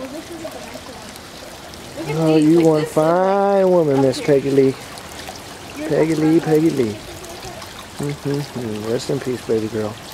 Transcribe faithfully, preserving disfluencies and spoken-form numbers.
Oh, you one fine woman, Miss Peggy Lee. Peggy Lee, Peggy Lee. Mm-hmm. Rest in peace, baby girl.